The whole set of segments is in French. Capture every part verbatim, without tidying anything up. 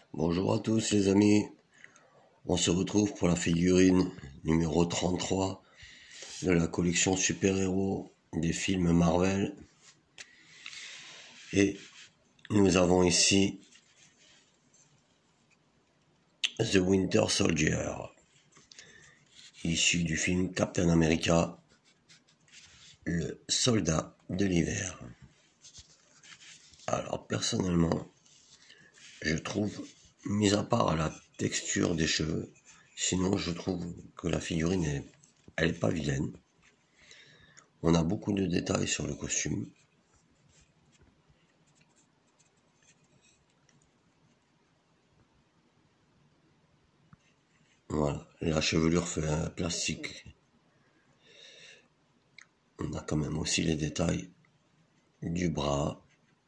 Bonjour à tous les amis, on se retrouve pour la figurine numéro trente-trois de la collection super-héros des films Marvel. Et nous avons ici The Winter Soldier, issu du film Captain America, le soldat de l'hiver. Alors personnellement, je trouve, mis à part la texture des cheveux, sinon je trouve que la figurine, est, elle est pas vilaine. On a beaucoup de détails sur le costume. Voilà, la chevelure fait un plastique. On a quand même aussi les détails du bras.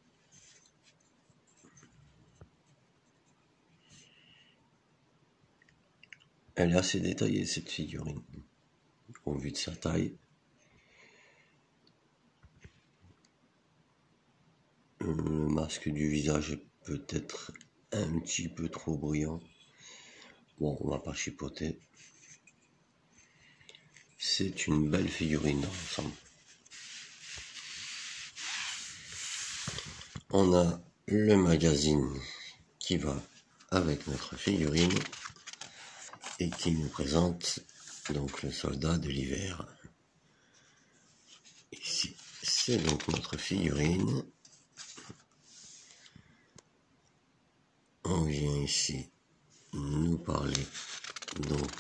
Elle est assez détaillée cette figurine, au vu de sa taille. Le masque du visage est peut-être un petit peu trop brillant. Bon, on va pas chipoter. C'est une belle figurine dans l'ensemble. On a le magazine qui va avec notre figurine et qui nous présente donc le soldat de l'hiver. Ici, c'est donc notre figurine. On vient ici nous parler donc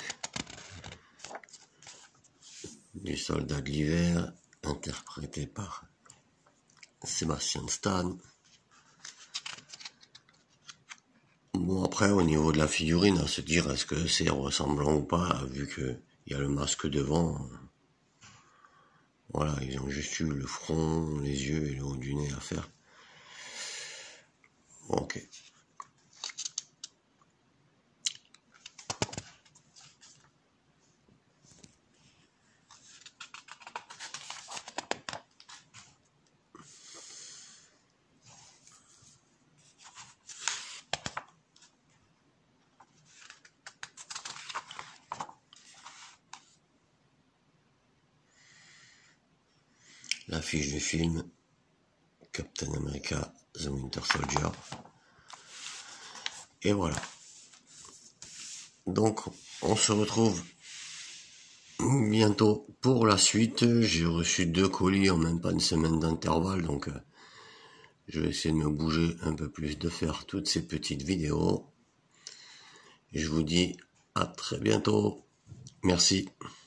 du soldat de l'hiver, interprété par Sebastian Stan. Bon, après, au niveau de la figurine, à se dire est-ce que c'est ressemblant ou pas, vu qu'il y a le masque devant. Voilà, ils ont juste eu le front, les yeux et le haut du nez à faire. Ok. L'affiche du film Captain America The Winter Soldier. Et voilà. Donc on se retrouve bientôt pour la suite. J'ai reçu deux colis en même pas une semaine d'intervalle, donc euh, je vais essayer de me bouger un peu plus, de faire toutes ces petites vidéos. Et je vous dis à très bientôt. Merci.